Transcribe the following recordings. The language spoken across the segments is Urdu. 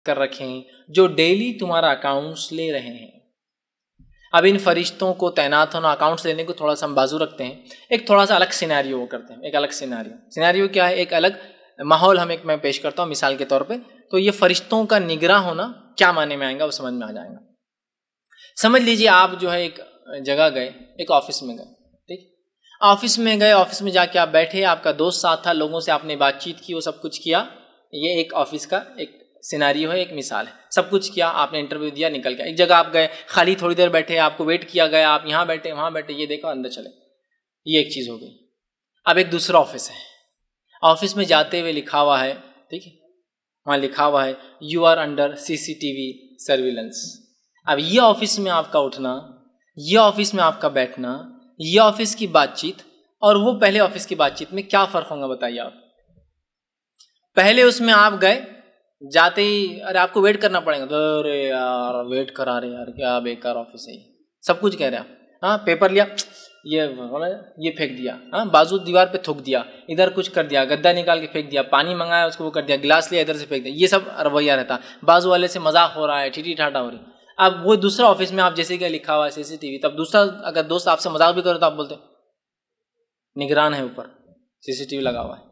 کر رکھے ہیں جو ڈیلی تمہارا اکاؤنٹس لے رہے ہیں. اب ان فرشتوں کو تعینات ہونا، اکاؤنٹس لینے کو تھوڑا سا ہم بازو رکھتے ہیں. ایک تھوڑا سا الگ سینیریو وہ کرتے ہیں. ایک الگ سینیریو کیا ہے؟ ایک الگ ماحول میں پیش کرتا ہوں مثال کے طور پہ. تو یہ فرشتوں کا نگراں ہونا کیا معنی میں آئے گا وہ سمجھ میں آ جائے گا. سمجھ لیجیے آپ جو ہے ایک جگہ گئے، ایک آفس میں گئے. ٹھیک، آفس میں گئے، آفس میں جا کے آپ بیٹھے، آپ کا دوست ساتھ تھا، لوگوں سے آپ نے بات چیت کی، وہ سب کچھ کیا. یہ ایک آفس کا ایک سیناریو ہے، ایک مثال ہے. سب کچھ کیا، آپ نے انٹرویو دیا، نکل گیا. ایک جگہ آپ گئے، خالی تھوڑی دیر بیٹھے، آپ کو ویٹ کیا گیا، آپ یہاں بیٹھے وہاں بیٹھے، یہ دیکھو اندر چلے. یہ ایک چیز ہو گئی. اب ایک دوسرا آفس ہے. آفس میں جاتے ہوئے لکھا ہوا ہے، ٹھیک ہے، وہاں لکھا ہوا ہے you are under CCTV surveillance. اب یہ آفس میں آپ کا اٹھنا، یہ آفس میں آپ کا بیٹھنا، یہ آفس کی بات چیت اور وہ پہلے آفس کی بات چیت میں کیا فرق ہوگا بتائیے آپ. پہلے اس میں آپ گئے، جاتے ہی ارے آپ کو ویٹ کرنا پڑے گا، ارے یار ویٹ کرا رہے یار، کیا بیکار آفس ہے، سب کچھ کہہ رہے آپ. ہاں پیپر لیا، یہ پھینک دیا، ہاں بازو دیوار پہ تھوک دیا، ادھر کچھ کر دیا، گدا نکال کے پھینک دیا، پانی منگایا اس کو وہ کر دیا، گلاس لیا ادھر سے پھینک دیا. یہ سب رویہ رہتا. بازو والے سے مذاق ہو رہا ہے، ٹھیٹی ٹھاٹا ہو رہی. اب وہ دوسرا آفس میں آپ جیسے کہ لکھا ہوا ہے CCTV، تب دوسرا اگر دوست آپ سے مذاق بھی کرے تو آپ بولتے نگران ہے، اوپر CCTV لگا ہوا ہے،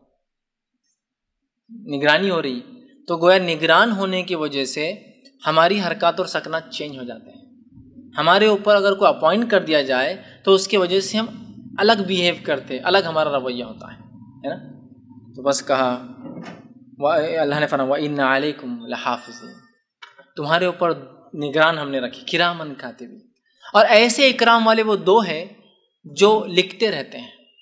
نگرانی ہو رہی. تو گویا نگران ہونے کی وجہ سے ہماری حرکات اور سکنات چینج ہو جاتے ہیں. ہمارے اوپر اگر کوئی اپوائنٹ کر دیا جائے تو اس کی وجہ سے ہم الگ بیہیو کرتے، الگ ہمارا رویہ ہوتا ہے نا. تو بس کہا اللہ نے فرمایا وَإِنَّ عَلَيْكُمْ لَحَافِظِينَ، تمہارے اوپر نگران ہم نے رکھی، کرامن کاتبین. اور ایسے اکرام والے وہ دو ہیں جو لکھتے رہتے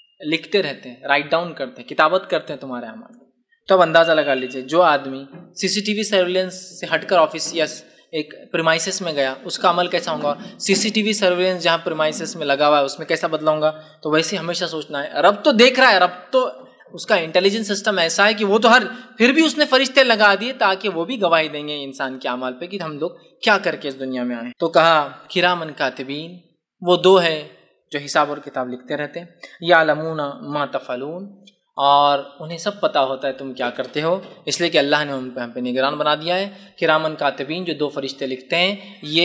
ہیں، رائٹ ڈاؤن کرتے ہیں، کتابت کرتے ہیں تمہارے اعمال. تو اب اندازہ لگا لیجیے جو آدمی CCTV سرویلنس سے ہٹ کر آفس یا ایک پریمائسس میں گیا، اس کا عمل کیسا ہوگا. CCTV سرویلنس جہاں پریمائسس میں لگا ہوا ہے اس میں کیسا بدلا ہوگا. تو ویسے ہمیشہ سوچنا ہے رب تو دیکھ رہا ہے، رب تو اس کا انٹیلیجنس سسٹم ایسا ہے کہ وہ تو پھر بھی اس نے فرشتے لگا دیے تاکہ وہ بھی گواہی دیں گے انسان کے اعمال پہ کہ ہم لوگ کیا کر کے اس دنیا میں آئے. تو کہا کرامن کاتبین، وہ دو ہے جو حساب اور کتاب لکھتے رہتے ہیں. یعلمون ما تفعلون، اور انہیں سب پتہ ہوتا ہے تم کیا کرتے ہو، اس لیے کہ اللہ نے ہم پہ نگران بنا دیا ہے. کرامن کاتبین جو دو فرشتے لکھتے ہیں،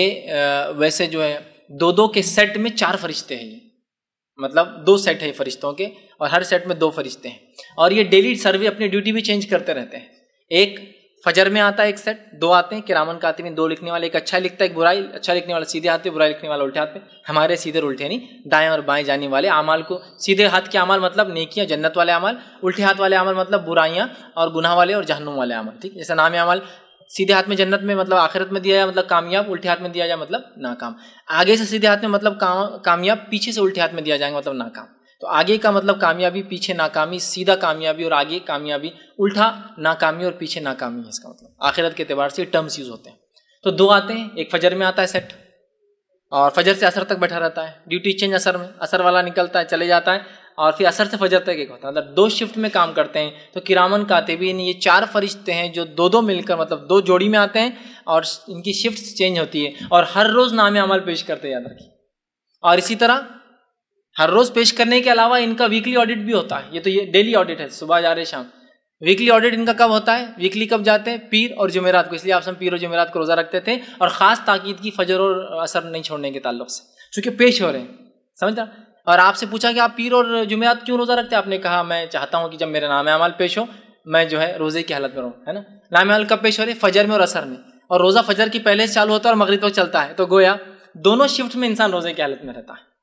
یہ ویسے جو ہے دو کے سیٹ میں 4 فرشتے ہیں. یہ مطلب 2 سیٹ ہے فرشتوں کے اور ہر سیٹ میں 2 فرشتے ہیں. اور یہ ڈیلی سروے اپنی ڈیوٹی بھی چینج کرتے رہتے ہیں. ایک فجر میں آتا ہے ایک سیٹ، 2 آتے ہیں کرامن کاتبین، 2 لکھنے والے، ایک اچھا لکھتا ہے ایک برائی، اچھا لکھنے والا سیدھے ہاتھ پہ، برائی لکھنے والا الٹے ہاتھ پہ. ہمارے سیدھے اور الٹے نہیں، دائیں اور بائیں جانے والے اعمال کو. سیدھے ہاتھ کے اعمال مطلب نیکیاں جنت والے اعمال، الٹے ہاتھ والے اعمال مطلب برائیاں اور گناہ والے اور جہنم والے اعمال. ٹھیک، جیسا نام اعمال سیدھے ہاتھ میں جنت میں مطلب آخرت میں دیا جائے مطلب کامیاب، الٹے ہاتھ میں دیا جائے مطلب ناکام. آگے سے سیدھے ہاتھ میں مطلب کامیاب، پیچھے سے الٹے ہاتھ میں دیا جائے گا مطلب ناکام. تو آگے کا مطلب کامیابی، پیچھے ناکامی، سیدھا کامیابی اور آگے کامیابی، الٹا ناکامی اور پیچھے ناکامی ہے اس کا مطلب. آخرت کے اعتبار سے ٹرمز یوز ہوتے ہیں. تو 2 آتے ہیں، ایک فجر میں آتا ہے سیٹ اور فجر سے عصر تک بیٹھا رہتا ہے، ڈیوٹی چینج عصر میں، عصر والا نکلتا ہے چلے جاتا ہے اور پھر عصر سے فجر تک ایک ہوتا ہے، مطلب 2 شفٹ میں کام کرتے ہیں. تو کرامن کاتبین یہ 4 فرشتے ہیں جو 2 مل کر مطلب 2 جوڑی میں آتے ہیں اور ان کی شفٹ چینج ہوتی ہے اور ہر روز نام عمل پیش کرتے ہیں، یاد رکھیے. اور اسی طرح ہر روز پیش کرنے کے علاوہ ان کا ویکلی آڈٹ بھی ہوتا ہے. یہ ڈیلی آڈٹ ہے، صبح جا رہے شام. ویکلی آڈٹ ان کا کب ہوتا ہے؟ ویکلی کب جاتے ہیں؟ پیر اور جمعرات کو. اس لیے آپ سب پیر اور جمعرات کو روزہ رکھتے تھے اور خاص تاکید کی فجر اور عصر نہیں چھوڑنے کے تعلق سے، چونکہ پیش ہو رہے ہیں، سمجھتا. اور آپ سے پوچھا کہ آپ پیر اور جمعرات کیوں روزہ رکھتے ہیں؟ آپ نے کہا میں چاہتا ہوں کہ جب میرے نام اعمال پیش ہو میں جو ہے روزے کی حالت میں رہوں، ہے نا. نام اعمال کب پیش ہو رہے؟ فجر میں اور عصر میں. اور روزہ فجر کی پہلے سے چالو ہوتا ہے اور مغرب تک چلتا ہے. تو گویا دونوں شفٹ میں انسان روزے کی حالت میں رہتا ہے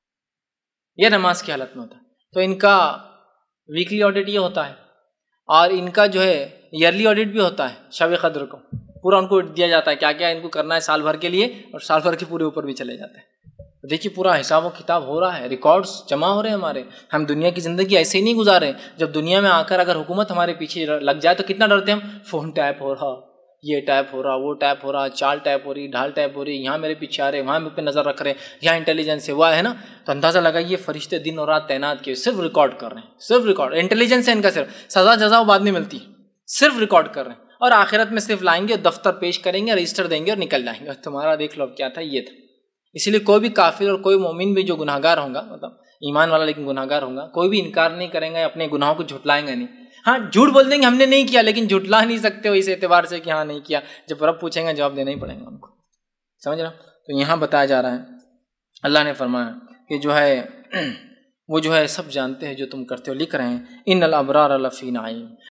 یا نماز کی حالت میں ہوتا ہے. تو ان کا ویکلی آڈٹ یہ ہوتا ہے اور ان کا جو ہے ایئرلی آڈٹ بھی ہوتا ہے. شب قدر کو پورا ان کو دیا جاتا ہے کیا کیا ان کو کرنا ہے سال بھر کے لیے، اور سال بھر کے پورے اوپر بھی چلے جاتے ہیں. دیکھیے پورا حساب و کتاب ہو رہا ہے، ریکارڈز جمع ہو رہے ہیں ہمارے. ہم دنیا کی زندگی ایسے ہی نہیں گزارے. جب دنیا میں آ کر اگر حکومت ہمارے پیچھے لگ جائے تو کتنا ڈرتے ہم. فون ٹیپ ہو رہا، یہ ٹیپ ہو رہا، وہ ٹیپ ہو رہا، چال ٹیپ ہو رہی، ڈھال ٹیپ ہو رہی، یہاں میرے پیچھے آ رہے، وہاں میرے پہ نظر رکھ رہے ہیں، یہاں انٹیلیجنس ہے، وہ ہے نا. تو اندازہ لگائیے فرشتے دن اور رات تعینات کیے، صرف ریکارڈ کر رہے ہیں، صرف ریکارڈ. انٹیلیجنس ہے ان کا، صرف سزا جزا بعد میں ملتی ہے، صرف ریکارڈ کر رہے ہیں. اور آخرت میں صرف لائیں گے، دفتر پیش کریں گے، رجسٹر دیں گے اور نکل جائیں گے. تمہارا دیکھ لو کیا تھا، یہ تھا. اسی لیے کوئی بھی کافر اور کوئی مومن بھی جو گناہگار ہوں گا، مطلب ایمان والا لیکن گناہگار ہوں گا، کوئی بھی انکار نہیں کریں گا، اپنے گناہوں کو جھٹلائیں گا نہیں. ہاں جھوٹ بول دیں گے ہم نے نہیں کیا، لیکن جھٹلا نہیں سکتے ہو اس اعتبار سے کہ ہاں نہیں کیا، جب رب پوچھیں گے جواب دینا ہی پڑے گا ان کو، سمجھ رہا؟ تو یہاں بتایا جا رہا ہے، اللہ نے فرمایا کہ جو ہے وہ جو ہے سب جانتے ہیں جو تم کرتے ہو، لکھ رہے ہیں ان الابرار لفی نعیم،